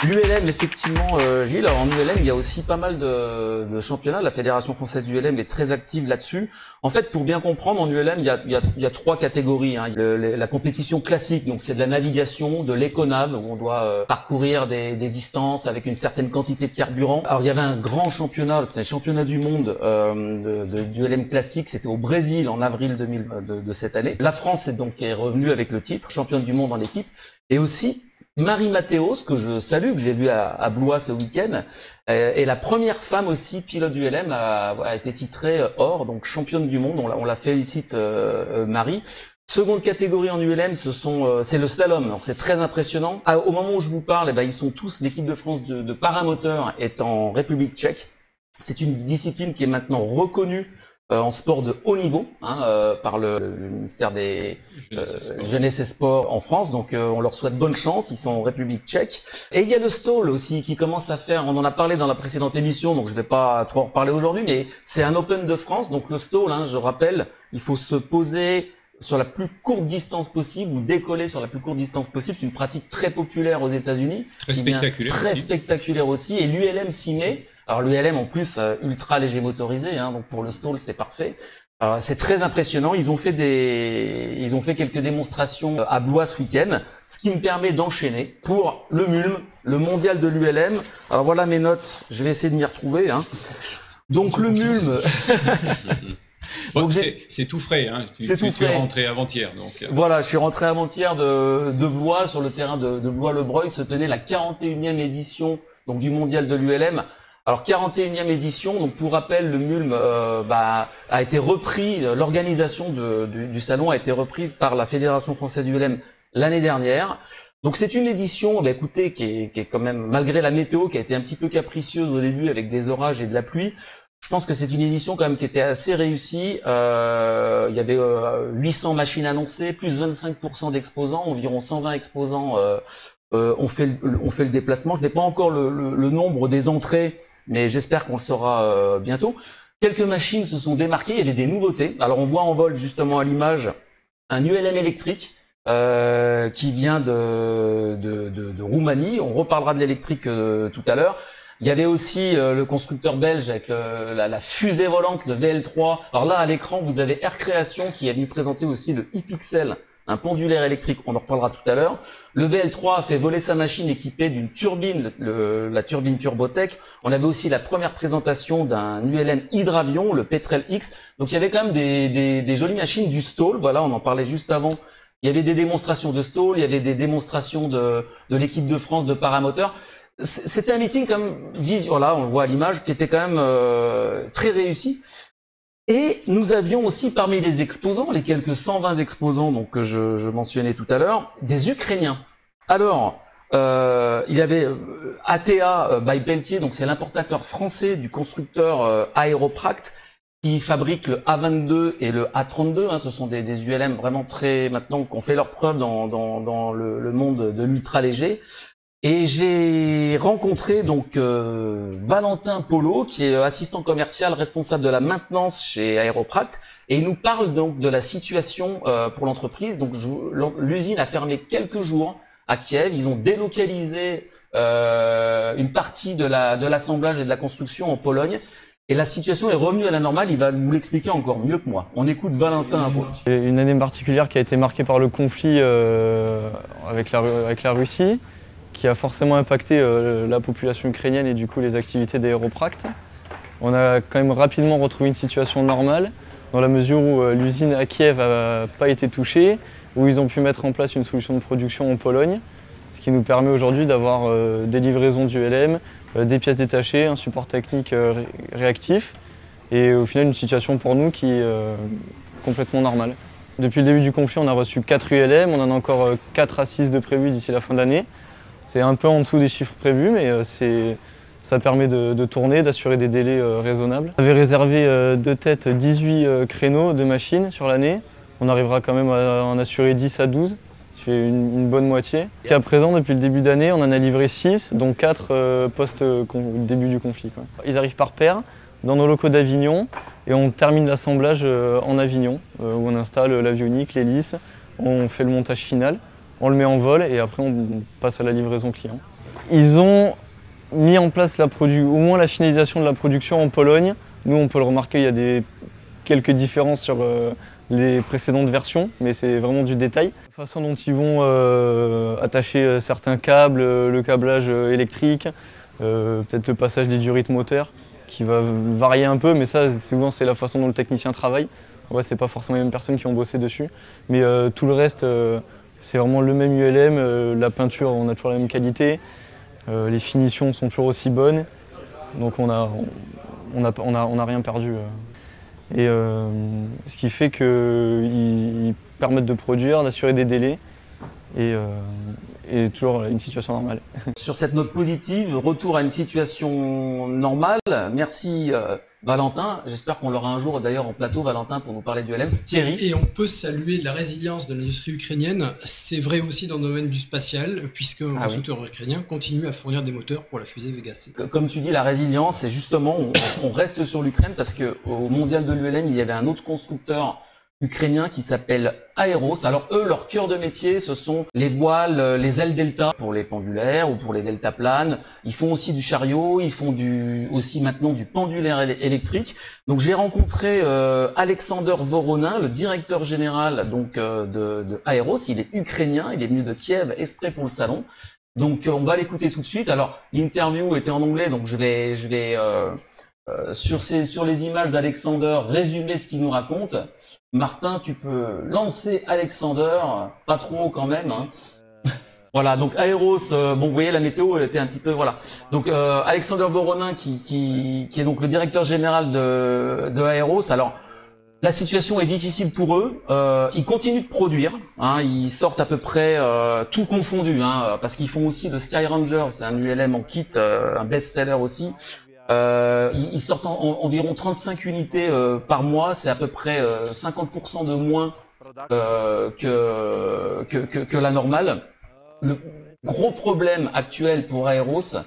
L'ULM, effectivement, Gilles, alors en ULM, il y a aussi pas mal de championnats. La Fédération française d'ULM est très active là-dessus. En fait, pour bien comprendre, en ULM, il y a trois catégories. Hein. La compétition classique, donc c'est de la navigation, de l'éconav, où on doit parcourir des distances avec une certaine quantité de carburant. Alors, il y avait un grand championnat, c'était le championnat du monde d'ULM classique, c'était au Brésil en avril de cette année. La France est revenue avec le titre, championne du monde en équipe, et aussi Marie Mathéos, que je salue, que j'ai vu à Blois ce week-end, est la première femme aussi pilote du LM a été titrée or, donc championne du monde. On la félicite, Marie. Seconde catégorie en ULM, c'est le slalom. Donc c'est très impressionnant. Au moment où je vous parle, ils sont tous, l'équipe de France de paramoteur est en République tchèque. C'est une discipline qui est maintenant reconnue en sport de haut niveau par le ministère des Jeunesse et Sport en France, donc on leur souhaite bonne chance, ils sont en République tchèque. Et il y a le stall aussi qui commence à faire, on en a parlé dans la précédente émission, donc je vais pas trop en reparler aujourd'hui, mais c'est un Open de France, donc le stall, je rappelle, il faut se poser sur la plus courte distance possible ou décoller sur la plus courte distance possible. C'est une pratique très populaire aux États-Unis, très spectaculaire aussi, et l'ULM s'y met. Alors l'ULM en plus ultra léger motorisé, donc pour le stall c'est parfait. C'est très impressionnant. Ils ont fait quelques démonstrations à Blois ce week-end, ce qui me permet d'enchaîner pour le MULM, le mondial de l'ULM. Alors voilà mes notes, je vais essayer de m'y retrouver. Donc le MULM. Bon, c'est tout frais, tu es rentré avant-hier. Voilà, je suis rentré avant-hier de Blois, sur le terrain de Blois-le-Breuil, se tenait la 41e édition donc du mondial de l'ULM. Alors 41e édition, donc pour rappel, le MULM a été repris, l'organisation du salon a été reprise par la Fédération française d'ULM l'année dernière. Donc c'est une édition, écoutez, qui est quand même, malgré la météo qui a été un petit peu capricieuse au début avec des orages et de la pluie, je pense que c'est une édition quand même qui était assez réussie. Il y avait 800 machines annoncées, plus 25% d'exposants, environ 120 exposants ont fait le déplacement. Je n'ai pas encore le nombre des entrées, mais j'espère qu'on le saura bientôt. Quelques machines se sont démarquées, il y avait des nouveautés. Alors on voit en vol justement à l'image un ULM électrique qui vient de Roumanie. On reparlera de l'électrique tout à l'heure. Il y avait aussi le constructeur belge avec la fusée volante, le VL3. Alors là, à l'écran, vous avez Air Création qui est venu présenter aussi le e-Pixel, un pendulaire électrique, on en reparlera tout à l'heure. Le VL3 a fait voler sa machine équipée d'une turbine, la turbine Turbotech. On avait aussi la première présentation d'un ULM Hydravion, le Petrel X. Donc il y avait quand même des jolies machines du stall, voilà, on en parlait juste avant. Il y avait des démonstrations de stall, il y avait des démonstrations de l'équipe de France de paramoteur. C'était un meeting comme vision, là on le voit à l'image, qui était quand même très réussi. Et nous avions aussi parmi les exposants, les quelques 120 exposants donc que je mentionnais tout à l'heure, des Ukrainiens. Alors, il y avait ATA by Pelletier, donc c'est l'importateur français du constructeur Aeropract, qui fabrique le A22 et le A32. Ce sont des ULM vraiment très, maintenant, qui ont fait leur preuve dans le monde de l'ultra léger. Et j'ai rencontré donc Valentin Polo, qui est assistant commercial responsable de la maintenance chez Aeropract, et il nous parle donc de la situation pour l'entreprise. Donc l'usine a fermé quelques jours à Kiev. Ils ont délocalisé une partie de l'assemblage et de la construction en Pologne. Et la situation est revenue à la normale. Il va vous l'expliquer encore mieux que moi. On écoute Valentin. Une année particulière qui a été marquée par le conflit avec la Russie, qui a forcément impacté la population ukrainienne et du coup les activités d'Aeropract. On a quand même rapidement retrouvé une situation normale, dans la mesure où l'usine à Kiev n'a pas été touchée, où ils ont pu mettre en place une solution de production en Pologne, ce qui nous permet aujourd'hui d'avoir des livraisons d'ULM, des pièces détachées, un support technique réactif, et au final une situation pour nous qui est complètement normale. Depuis le début du conflit, on a reçu 4 ULM, on en a encore 4 à 6 de prévus d'ici la fin d'année. C'est un peu en dessous des chiffres prévus, mais ça permet de tourner, d'assurer des délais raisonnables. On avait réservé de tête 18 créneaux de machines sur l'année. On arrivera quand même à en assurer 10 à 12, c'est une bonne moitié. Jusqu'à présent, depuis le début d'année, on en a livré 6, dont 4 post-début du conflit. Ils arrivent par paire dans nos locaux d'Avignon et on termine l'assemblage en Avignon, où on installe l'avionique, l'hélice, on fait le montage final. On le met en vol et après on passe à la livraison client. Ils ont mis en place au moins la finalisation de la production en Pologne. Nous, on peut le remarquer, il y a quelques différences sur les précédentes versions, mais c'est vraiment du détail. La façon dont ils vont attacher certains câbles, le câblage électrique, peut-être le passage des durites moteurs, qui va varier un peu, mais ça, souvent, c'est la façon dont le technicien travaille. Ouais, c'est pas forcément les mêmes personnes qui ont bossé dessus, mais tout le reste, c'est vraiment le même ULM. La peinture, on a toujours la même qualité. Les finitions sont toujours aussi bonnes, donc on n'a rien perdu. Et ce qui fait qu'ils permettent de produire, d'assurer des délais et toujours une situation normale. Sur cette note positive, retour à une situation normale. Merci Valentin. J'espère qu'on l'aura un jour d'ailleurs en plateau, Valentin, pour nous parler du ULM. Thierry. Et on peut saluer la résilience de l'industrie ukrainienne. C'est vrai aussi dans le domaine du spatial, puisque un constructeur ukrainien continue à fournir des moteurs pour la fusée Vega C. Comme tu dis, la résilience, c'est justement, on reste sur l'Ukraine parce qu'au mondial de l'ULM, il y avait un autre constructeur ukrainien qui s'appelle Aeros. Alors eux, leur cœur de métier, ce sont les voiles, les ailes delta pour les pendulaires ou pour les deltaplanes. Ils font aussi du chariot, ils font aussi maintenant du pendulaire électrique. Donc j'ai rencontré Alexander Voronin, le directeur général donc de Aeros. Il est ukrainien, il est venu de Kiev exprès pour le salon. Donc on va l'écouter tout de suite. Alors l'interview était en anglais, donc je vais sur les images d'Alexander résumer ce qu'il nous raconte. Martin, tu peux lancer Alexander, pas trop quand même. Hein. Voilà, donc Aeros, bon, vous voyez la météo, elle était un petit peu, voilà. Donc Alexander Voronin, qui est donc le directeur général de Aeros. Alors, la situation est difficile pour eux. Ils continuent de produire. Hein, ils sortent à peu près tout confondu, hein, parce qu'ils font aussi le Sky Ranger, c'est un ULM en kit, un best-seller aussi. Ils sortent environ 35 unités par mois, c'est à peu près 50% de moins que la normale. Le gros problème actuel pour Aeros,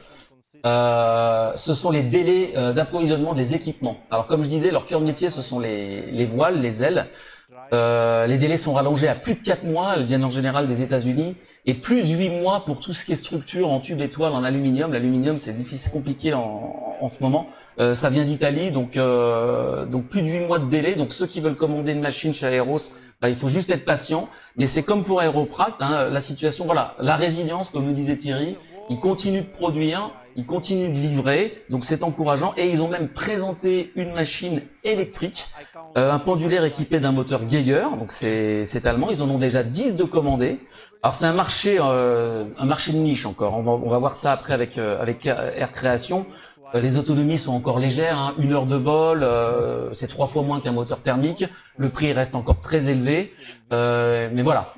ce sont les délais d'approvisionnement des équipements. Alors comme je disais, leur cœur de métier, ce sont les voiles, les ailes. Les délais sont rallongés à plus de 4 mois, elles viennent en général des États-Unis, et plus de 8 mois pour tout ce qui est structure en tube étoile, en aluminium. L'aluminium, c'est difficile, compliqué en ce moment. Ça vient d'Italie, donc plus de 8 mois de délai. Donc ceux qui veulent commander une machine chez Aeros, il faut juste être patient. Mais c'est comme pour Aeropract, hein, la situation, voilà, la résilience, comme nous disait Thierry, ils continuent de produire, ils continuent de livrer, donc c'est encourageant. Et ils ont même présenté une machine électrique, un pendulaire équipé d'un moteur Geiger, donc c'est allemand. Ils en ont déjà 10 de commandés. Alors c'est un marché de niche encore. On va voir ça après avec Air Création. Les autonomies sont encore légères, hein, 1 heure de vol, c'est 3 fois moins qu'un moteur thermique. Le prix reste encore très élevé, mais voilà.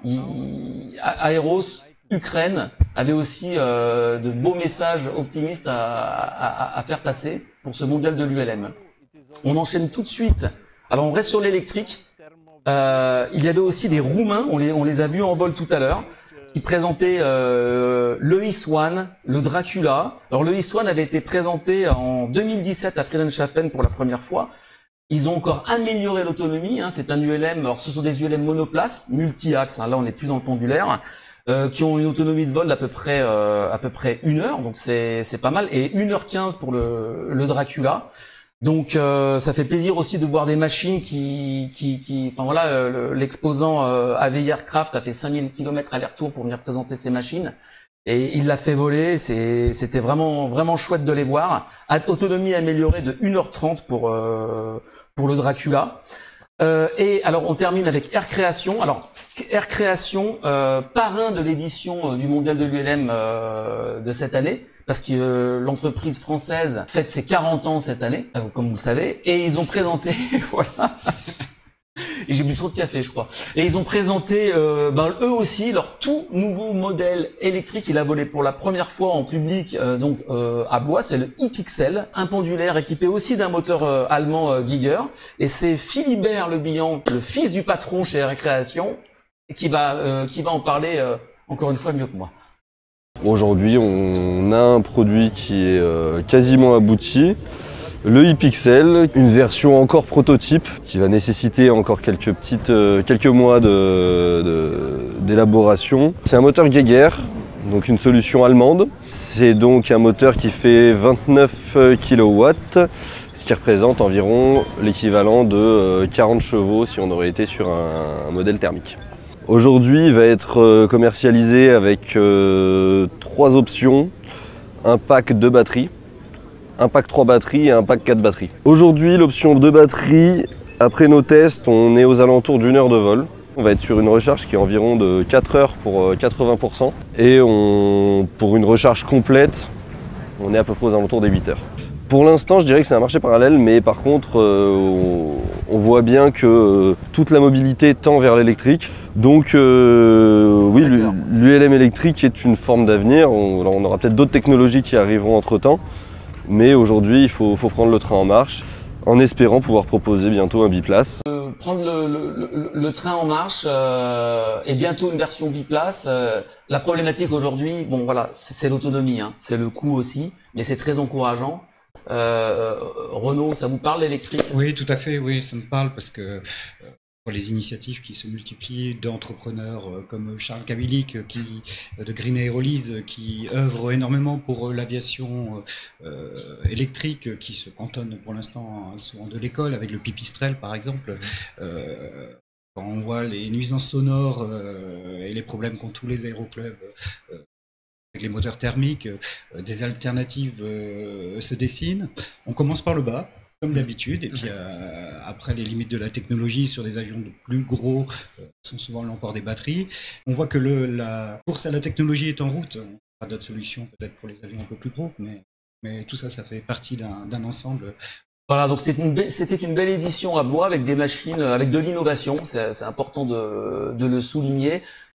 Aeros, Ukraine avait aussi de beaux messages optimistes à faire passer pour ce mondial de l'ULM. On enchaîne tout de suite. Alors on reste sur l'électrique. Il y avait aussi des Roumains, on les a vus en vol tout à l'heure, qui présentaient le Iswan, le Dracula. Alors le Iswan avait été présenté en 2017 à Friedrichshafen pour la première fois. Ils ont encore amélioré l'autonomie, hein, c'est un ULM, alors ce sont des ULM monoplaces, multi-axes, hein, là on n'est plus dans le pendulaire, qui ont une autonomie de vol d'à peu près 1 heure, donc c'est pas mal, et 1h15 pour le Dracula. Donc ça fait plaisir aussi de voir des machines enfin voilà, l'exposant AVI Aircraft a fait 5000 km aller-retour pour venir présenter ses machines et il l'a fait voler, c'était vraiment chouette de les voir. Autonomie améliorée de 1h30 pour le Dracula. Et alors on termine avec Air Création. Alors Air Création, parrain de l'édition du mondial de l'ULM de cette année, parce que l'entreprise française fête ses 40 ans cette année, comme vous le savez, et ils ont présenté, voilà, j'ai bu trop de café je crois, et ils ont présenté eux aussi leur tout nouveau modèle électrique. Il a volé pour la première fois en public à Blois, c'est le e-Pixel, un pendulaire équipé aussi d'un moteur allemand Geiger, et c'est Philibert Le Bihan, le fils du patron chez Air Création, qui va en parler encore une fois mieux que moi. Aujourd'hui, on a un produit qui est quasiment abouti, le e-Pixel, une version encore prototype qui va nécessiter encore quelques mois d'élaboration. C'est un moteur Geiger, donc une solution allemande. C'est donc un moteur qui fait 29 kW, ce qui représente environ l'équivalent de 40 chevaux si on aurait été sur un modèle thermique. Aujourd'hui, il va être commercialisé avec 3 options, un pack 2 batteries, un pack 3 batteries et un pack 4 batteries. Aujourd'hui, l'option 2 batteries, après nos tests, on est aux alentours d'1 heure de vol. On va être sur une recharge qui est environ de 4 heures pour 80%. Et pour une recharge complète, on est à peu près aux alentours des 8 heures. Pour l'instant, je dirais que c'est un marché parallèle, mais par contre, on voit bien que toute la mobilité tend vers l'électrique. Donc oui, l'ULM électrique est une forme d'avenir. On aura peut-être d'autres technologies qui arriveront entre-temps. Mais aujourd'hui, il faut prendre le train en marche, en espérant pouvoir proposer bientôt un biplace. Prendre le train en marche et bientôt une version biplace. La problématique aujourd'hui, bon voilà, c'est l'autonomie, hein, c'est le coût aussi, mais c'est très encourageant. Renaud, ça vous parle l'électrique? Oui, tout à fait, oui, ça me parle parce que pour les initiatives qui se multiplient d'entrepreneurs comme Charles Kabilik de Green Aerolyse qui œuvrent énormément pour l'aviation électrique qui se cantonne pour l'instant souvent de l'école avec le pipistrel par exemple. Quand on voit les nuisances sonores et les problèmes qu'ont tous les aéroclubs avec les moteurs thermiques, des alternatives se dessinent. On commence par le bas, comme d'habitude, et puis après les limites de la technologie sur des avions de plus gros sont souvent l'emport des batteries. On voit que la course à la technologie est en route. On aura d'autres solutions peut-être pour les avions un peu plus gros, mais tout ça, ça fait partie d'un ensemble. Voilà, donc c'était une belle édition à Blois avec des machines, avec de l'innovation, c'est important de le souligner.